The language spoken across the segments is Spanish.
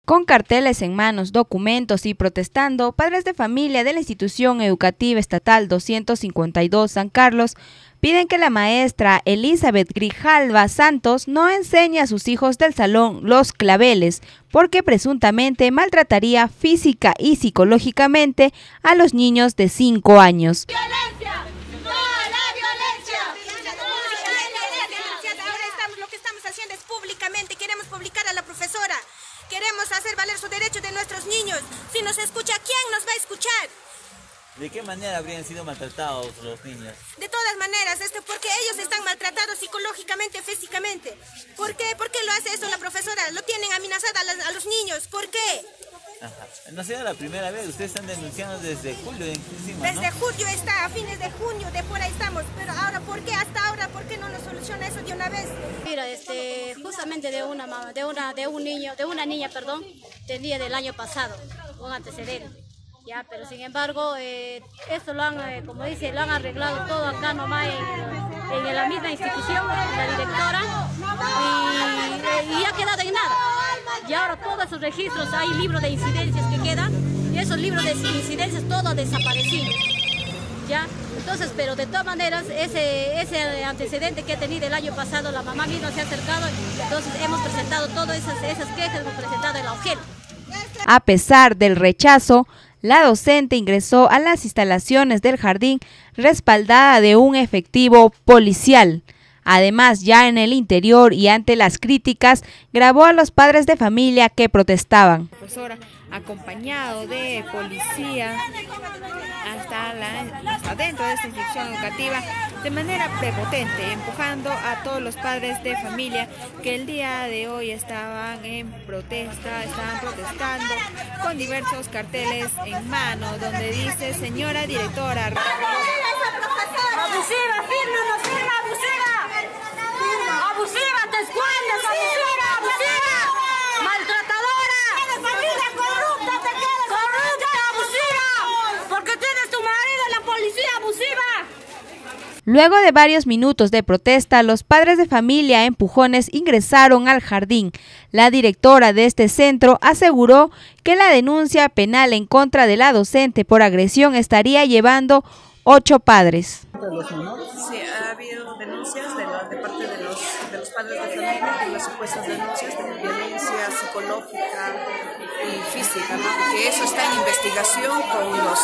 Con carteles en manos, documentos y protestando, padres de familia de la institución educativa estatal 252 San Carlos piden que la maestra Elizabeth Grijalva Santos no enseñe a sus hijos del salón Los Claveles, porque presuntamente maltrataría física y psicológicamente a los niños de 5 años. ¡Violencia! ¡No a la violencia! Ahora lo que estamos haciendo es públicamente, queremos publicar a la profesora. Queremos hacer valer su derecho de nuestros niños. Si nos escucha, ¿quién nos va a escuchar? ¿De qué manera habrían sido maltratados los niños? De todas maneras, porque ellos están maltratados psicológicamente, físicamente. ¿Por qué? ¿Por qué lo hace eso la profesora? Lo tienen amenazada a los niños. ¿Por qué? Ajá. No será la primera vez, ustedes están denunciando desde julio encima, ¿no? Desde julio está, a fines de junio, de por ahí estamos. Pero ahora, ¿por qué? Hasta ahora, ¿por qué no nos soluciona eso de una vez? Mira, justamente de una niña, del día del año pasado, un antecedente. Ya, pero sin embargo, esto lo han, como dice, lo han arreglado todo acá nomás en la misma institución, la directora, y ha quedado en nada. Y ahora todos esos registros, hay libros de incidencias que quedan, y esos libros de incidencias todos desaparecidos. ¿Ya? Entonces, pero de todas maneras, ese antecedente que ha tenido el año pasado, la mamá misma se ha acercado, entonces hemos presentado todas esas quejas, hemos presentado en la OGEL. A pesar del rechazo, la docente ingresó a las instalaciones del jardín respaldada de un efectivo policial. Además, ya en el interior y ante las críticas, grabó a los padres de familia que protestaban. Profesora, acompañado de policía hasta dentro de esta institución educativa, de manera prepotente, empujando a todos los padres de familia que el día de hoy estaban en protesta, estaban protestando con diversos carteles en mano, donde dice: señora directora. ¡Abusiva, fírmanos, firma abusiva! ¡Abusiva, te escondes, abusiva, abusiva! ¡Maltratadora! ¡Familia corrupta, te quedas! ¡Corrupta, abusiva! ¡Porque tienes tu marido en la policía abusiva! Luego de varios minutos de protesta, los padres de familia a empujones ingresaron al jardín. La directora de este centro aseguró que la denuncia penal en contra de la docente por agresión estaría llevando 8 padres. Sí, ha habido denuncias de parte de los padres de familia, de las supuestas denuncias de violencia psicológica y física, ¿no? Que eso está en investigación con los...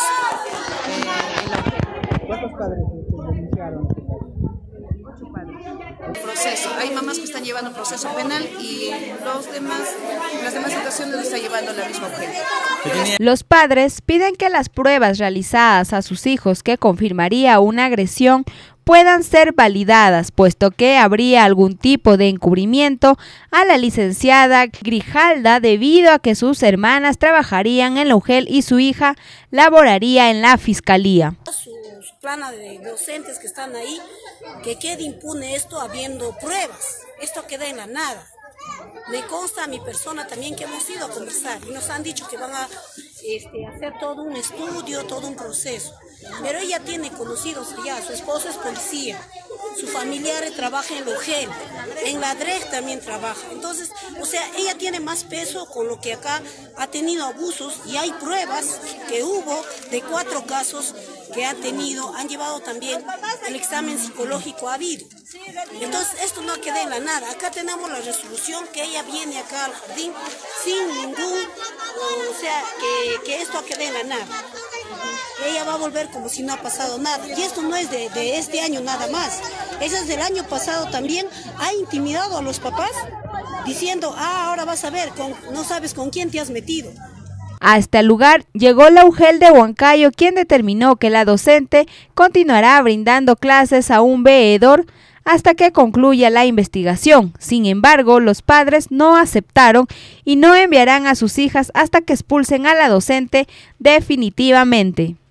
¿Cuántos padres denunciaron? 8 padres. Proceso. Hay mamás que están llevando proceso penal y las demás situaciones lo está llevando la misma mujer. Los padres piden que las pruebas realizadas a sus hijos que confirmaría una agresión puedan ser validadas, puesto que habría algún tipo de encubrimiento a la licenciada Grijalva debido a que sus hermanas trabajarían en la UGEL y su hija laboraría en la fiscalía. Su plana de docentes que están ahí, que quede impune esto habiendo pruebas, esto queda en la nada. Me consta a mi persona también que hemos ido a conversar y nos han dicho que van a hacer todo un estudio, todo un proceso. Pero ella tiene conocidos allá, su esposo es policía, su familiar trabaja en la UGEL, en la DREG también trabaja. Entonces, o sea, ella tiene más peso con lo que acá ha tenido abusos y hay pruebas que hubo de 4 casos que han llevado también el examen psicológico habido. Entonces, esto no queda en la nada. Acá tenemos la resolución que ella viene acá al jardín sin ningún, o sea, que esto quede en la nada. Ella va a volver como si no ha pasado nada. Y esto no es de este año nada más. Ella es del año pasado también. Ha intimidado a los papás diciendo: ahora vas a ver, no sabes con quién te has metido. Hasta el lugar llegó la UGEL de Huancayo, quien determinó que la docente continuará brindando clases a un veedor hasta que concluya la investigación. Sin embargo, los padres no aceptaron y no enviarán a sus hijas hasta que expulsen a la docente definitivamente.